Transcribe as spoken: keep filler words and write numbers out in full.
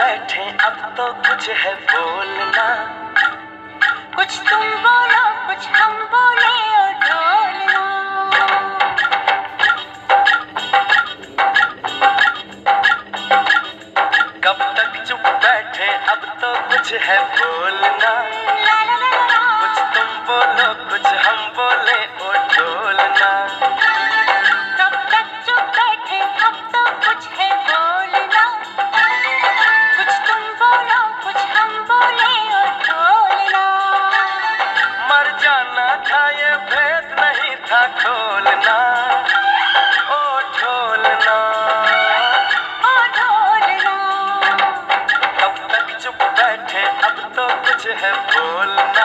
बैठे अब तो कुछ है बोलना। कुछ तुम बोलो कुछ हम बोले और ढोलना। कब तक चुप बैठे अब तो कुछ है बोलना। कुछ तुम बोलो कुछ हम बोले और ढोलना। कब तक चुप बैठे अब तो कुछ है बोलना। कुछ तुम बोलो कुछ हम बोले और ढोलना। मर जाना था ये भेद नहीं था खोलना। ओ ढोलना ओ ढोलना। कब तक चुप बैठे अब तो कुछ है बोलना।